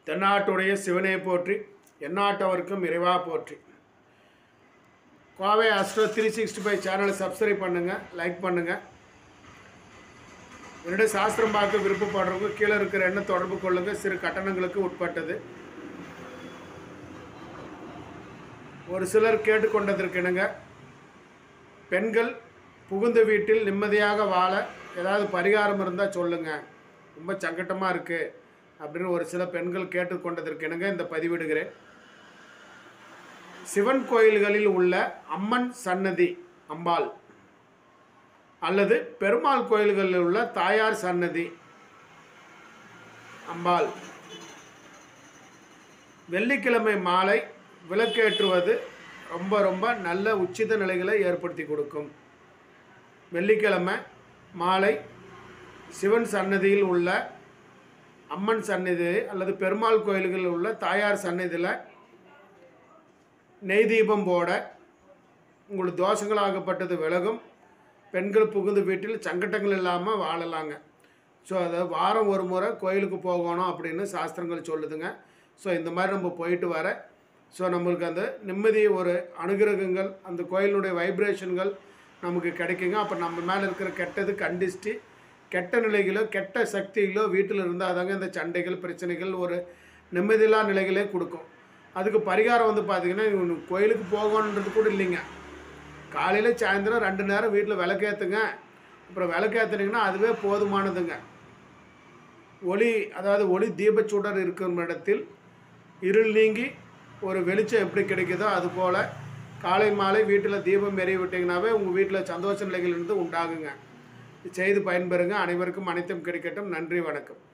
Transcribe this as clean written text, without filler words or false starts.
தென்னாட்டுடைய சிவனை போற்றி எந்நாட்டவருக்கும் இறைவா போற்றி. கோவை ஆஸ்ட்ரோ 365 சேனலை சப்ஸ்கிரைப் பண்ணுங்கள், லைக் பண்ணுங்கள். என்னுடைய சாஸ்திரம் பார்க்க விருப்பப்படுறவங்க கீழே இருக்கிற எண்ணை தொடர்பு கொள்ளுங்கள். சிறு கட்டணங்களுக்கு உட்பட்டது. ஒரு சிலர் கேட்டுக்கொண்டதற்கிணங்க பெண்கள் புகுந்த வீட்டில் நிம்மதியாக வாழ ஏதாவது பரிகாரம் இருந்தால் சொல்லுங்கள், ரொம்ப சங்கட்டமாக இருக்குது அப்படின்னு ஒரு சில பெண்கள் கேட்டுக்கொண்டதற்கிணங்க இந்த பதிவிடுகிறேன். சிவன் கோயில்களில் உள்ள அம்மன் சன்னதி அம்பாள் அல்லது பெருமாள் கோயில்களில் உள்ள தாயார் சன்னதி அம்பாள் வெள்ளிக்கிழமை மாலை விளக்கேற்றுவது ரொம்ப ரொம்ப நல்ல உச்சித நிலைகளை ஏற்படுத்தி கொடுக்கும். வெள்ளிக்கிழமை மாலை சிவன் சன்னதியில் உள்ள அம்மன் சன்னதி அல்லது பெருமாள் கோயில்களில் உள்ள தாயார் சன்னதியில் நெய் தீபம் போட உங்களுக்கு தோஷங்களாகப்பட்டது விலகும். பெண்கள் புகுந்து வீட்டில் சங்கட்டங்கள் இல்லாமல் வாழலாங்க. ஸோ அதை வாரம் ஒரு முறை கோயிலுக்கு போகணும் அப்படின்னு சாஸ்திரங்கள் சொல்லுதுங்க. ஸோ இந்த மாதிரி நம்ம போயிட்டு வர ஸோ நம்மளுக்கு அந்த நிம்மதி ஒரு அனுகிரகங்கள் அந்த கோயிலுடைய வைப்ரேஷன்கள் நமக்கு கிடைக்குங்க. அப்போ நம்ம மேலே இருக்கிற கெட்டது கண்டிஸ்டி கெட்ட நிலைகளோ கெட்ட சக்திகளோ வீட்டில் இருந்தால் தாங்க இந்த சண்டைகள் பிரச்சனைகள் ஒரு நிம்மதியில்லா நிலைகளே கொடுக்கும். அதுக்கு பரிகாரம் வந்து பார்த்திங்கன்னா கோயிலுக்கு போகணுன்றது கூட இல்லைங்க. காலையில் சாயந்தரம் 2 நேரம் வீட்டில் விளக்கேற்றுங்க. அப்புறம் விளக்கேற்றுனீங்கன்னா அதுவே போதுமானதுங்க. அதாவது ஒளி தீபச்சுடர் இருக்கும் இடத்தில் இருள் நீங்கி ஒரு வெளிச்சம் எப்படி கிடைக்குதோ அதுபோல் காலை மாலை வீட்டில் தீபம் எரிய விட்டிங்கனாவே உங்கள் வீட்டில் சந்தோஷ நிலைகள் இருந்து உண்டாகுங்க. செய்து பயன்பெறுங்க. அனைவருக்கும் அனைத்தும் கிடைக்கட்டும். நன்றி, வணக்கம்.